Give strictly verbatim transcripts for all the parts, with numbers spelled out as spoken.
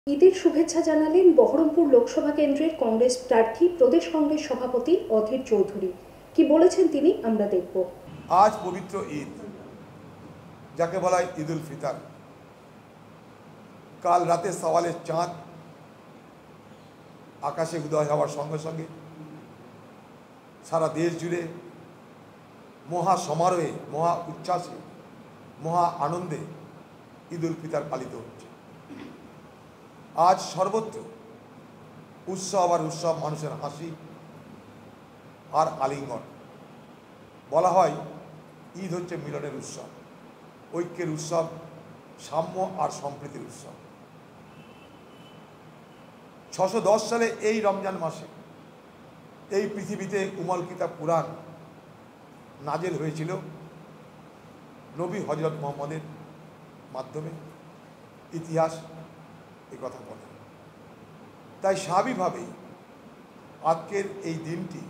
ঈদের শুভেচ্ছা জানালেন বহরমপুর লোকসভা কেন্দ্রের কংগ্রেস প্রার্থী প্রদেশ কংগ্রেস সভাপতি অধীর চৌধুরী। কি বলেছেন তিনি আমরা দেখব। আজ পবিত্র ঈদ, যাকে বলা হয় ঈদ উল ফিতর। কাল রাতে সওয়ালের চাঁদ আকাশে উদয় হওয়ার সঙ্গে সঙ্গে সারা দেশ জুড়ে মহা সমারোহে, মহা উচ্ছ্বাসে, মহা আনন্দে ঈদ উল ফিতর পালিত হচ্ছে। আজ সর্বত্র উৎসব আর উৎসব, মানুষের হাসি আর আলিঙ্গন। বলা হয় ঈদ হচ্ছে মিলনের উৎসব, ঐক্যের উৎসব, সাম্য আর সম্প্রীতির উৎসব। ছশো দশ সালে এই রমজান মাসে এই পৃথিবীতে উমল কিতাব কুরআন নাজেল হয়েছিল নবী হযরত মুহাম্মদের মাধ্যমে। ইতিহাস এ কথা বলে। তাই স্বাভাবিকভাবেই আজকের এই দিনটি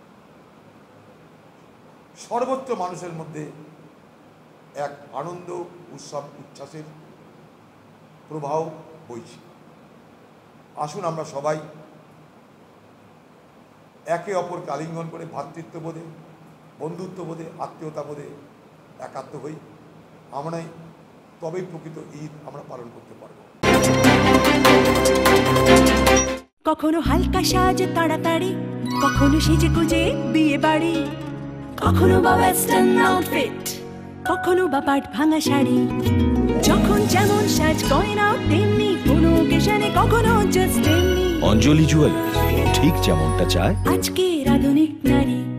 সর্বত্র মানুষের মধ্যে এক আনন্দ, উৎসব, উচ্ছ্বাসের প্রবাহ বইছে। আসুন আমরা সবাই একে অপরকে আলিঙ্গন করে ভ্রাতৃত্ববোধে, বন্ধুত্ববোধে, আত্মীয়তাবোধে একাত্ম হই। আমরাই তবেই প্রকৃত ঈদ আমরা পালন করতে পারব। কখনো হালকা সাজ তাড়াতাড়ি, কখনো সেজে গুজে বিয়ে বাড়ি, কখনো বা ওয়েস্টার্ন আউটফিট, কখনো বা পাট ভাঙা শাড়ি। যখন যেমন সাজ গয়না তেমনি, কোনো অকেশনে কখনো জাস্ট এমনি। অঞ্জলি জুয়েলার্স, ঠিক যেমনটা চায় আজকের আধুনিক নারী।